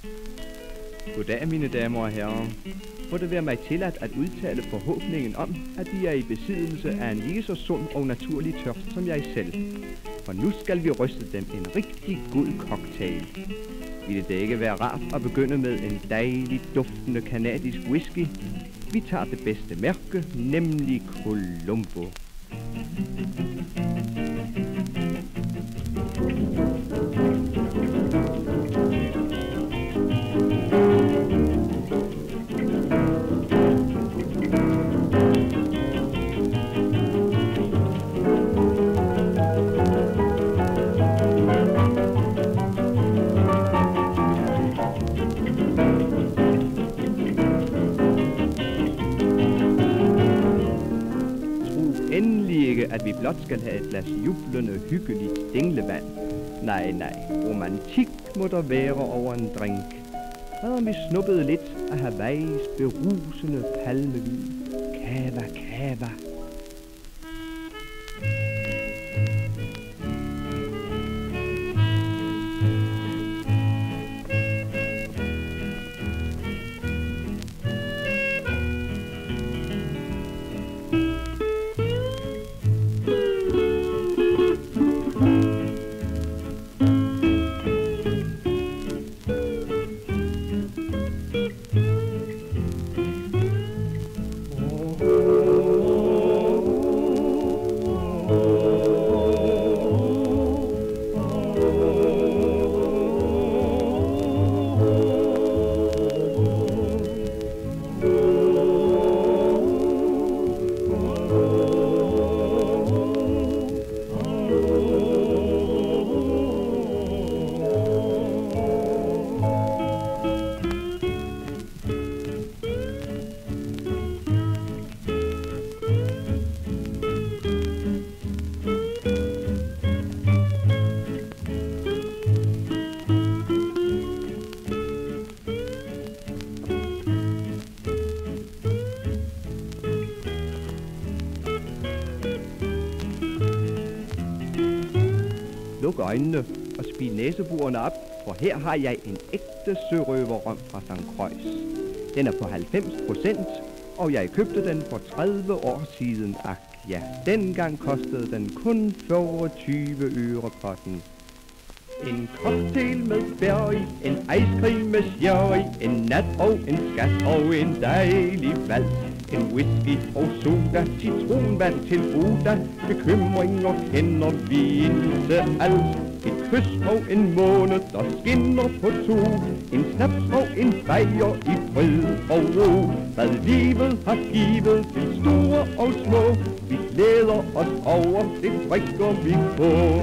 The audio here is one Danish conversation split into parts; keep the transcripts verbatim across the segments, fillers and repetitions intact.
Goddag, mine damer og herrer. Må det være mig tilladt at udtale forhåbningen om, at vi er i besiddelse af en lige så sund og naturlig tørst som jeg selv. For nu skal vi ryste dem en rigtig god cocktail. Ville det ikke være rart at begynde med en dejlig duftende kanadisk whisky? Vi tager det bedste mærke, nemlig Colombo. At vi blot skal have et glas jublende, hyggeligt dinglevand. Nej, nej, romantik må der være over en drink. Hvad om vi snuppede lidt af Hawaiis berusende palmevin? Cava, cava. Luk øjnene og spil næseborene op, for her har jeg en ægte sørøverrom fra Sankt Croix. Den er på halvfems procent, og jeg købte den for tredive år siden. Ak ja, dengang kostede den kun fireogtyve øre potten. En cocktail med bær i, en ice cream med sherry, en nat og en skat og en dejlig vals. En whisky og soda, citronvand til Buddha, bekymringer kender vi ikke alt. Et kys og en måne, der skinner på to, en snaps og en bajer i fred og ro. Hvad livet har givet til store og små, vi glæder os over, det drikker vi på.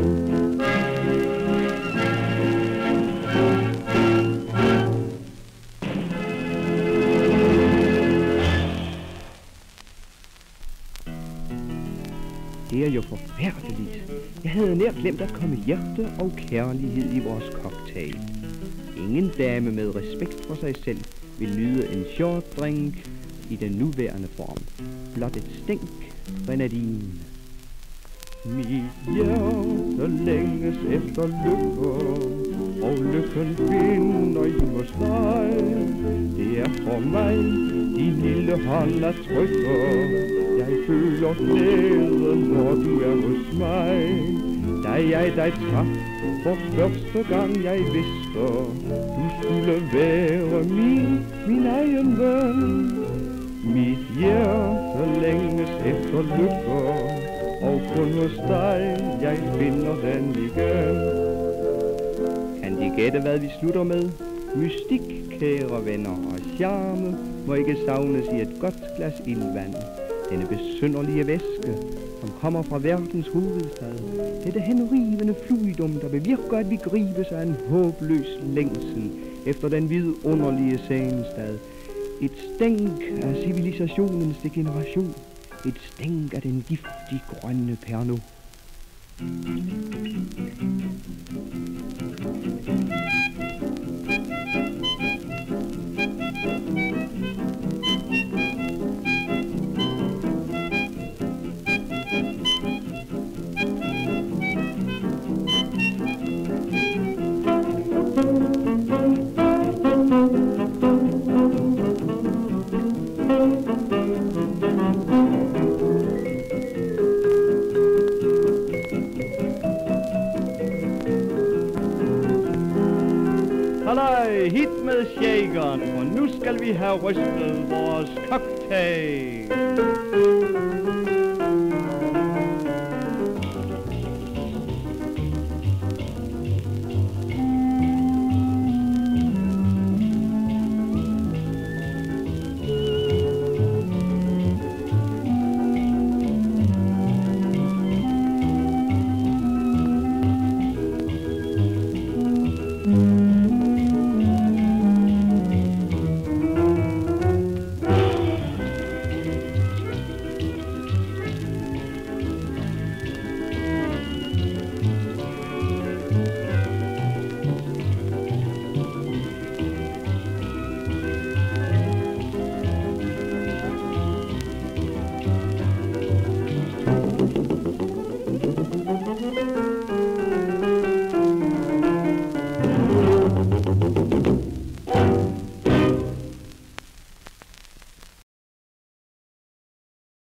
Det er jo forfærdeligt. Jeg havde nær glemt at komme hjerte og kærlighed i vores cocktail. Ingen dame med respekt for sig selv vil nyde en short drink i den nuværende form. Blot et stænk grenadin. Mit hjerte længes efter lykke, og lykken finder I hos mig. Det er for mig, din lille hånd at trykke. Jeg føler glæde, når du er hos mig. Da jeg dig traf for første gang, jeg vidste, du skulle være min, min egen ven. Mit hjerte længes efter lykke, og kun hos dig, jeg finder den igen. Kan de gætte, hvad vi slutter med? Mystik, kære venner, og charme må ikke savnes i et godt glas ildvand. Denne besynderlige væske, som kommer fra verdens hovedstad. Dette henrivende fluidum, der bevirker, at vi gribes af en håbløs længsel efter den vidunderlige senestad. Et stænk af civilisationens degeneration. Et stænk af den giftige grønne Pernod. Halløj, hit med shakeren, for nu skal vi have rystet vores cocktail.